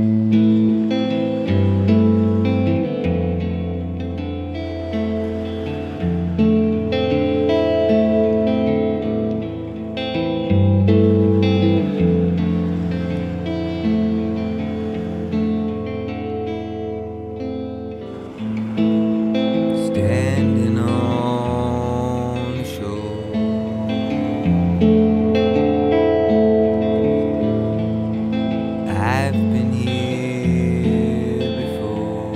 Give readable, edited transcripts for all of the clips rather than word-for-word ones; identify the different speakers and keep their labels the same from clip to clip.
Speaker 1: Standing on the shore, I've been here before,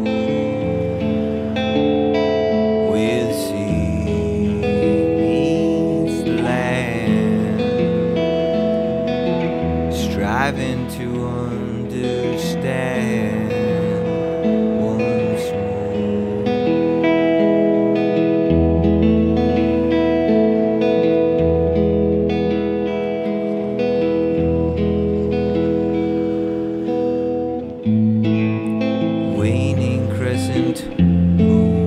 Speaker 1: where the sea meets the land, striving to understand once more. Waning crescent moon,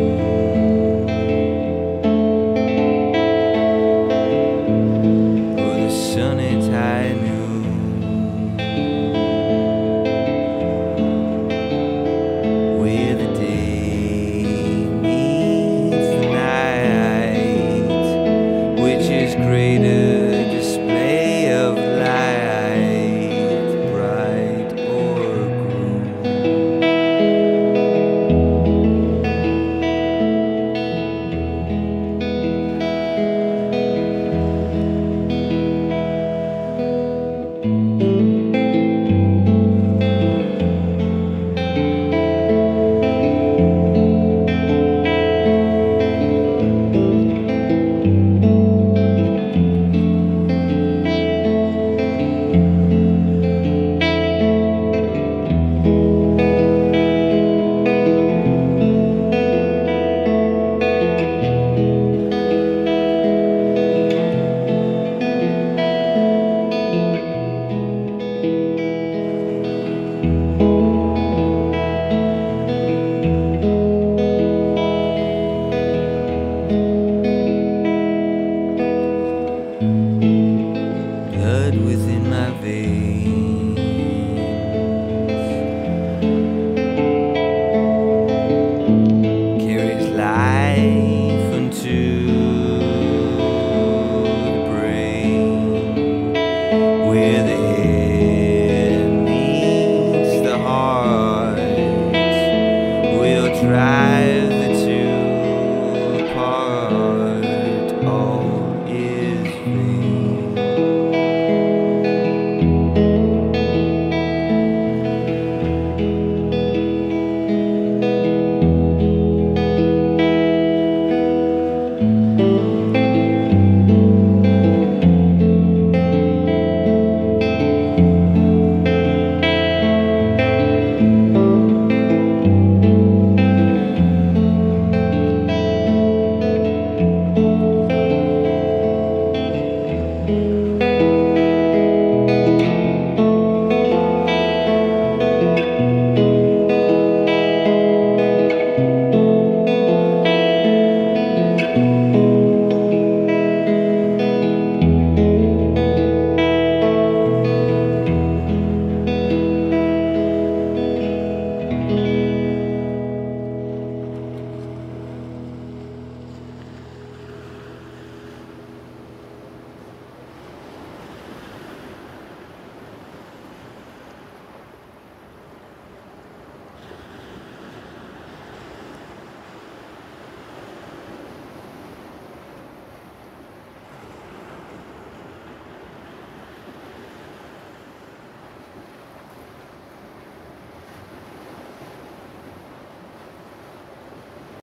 Speaker 1: or the sunny high noon, where the day meets the night, which is greater display of light, bright or gloom. Blood within my veins, carries life unto the brain, where the head meets the heart, will try